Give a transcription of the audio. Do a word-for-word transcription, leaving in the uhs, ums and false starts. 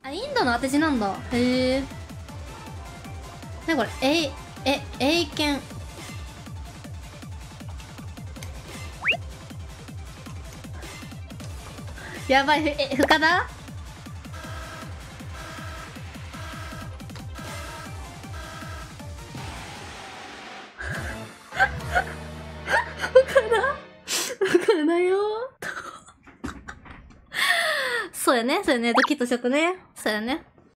あ、インドの当て字なんだ。へえ。なにこれ、えい、え、英検。やばい、え、深田深田よ。そうやね、そうやね、ドキッとしちゃったね。そうやね。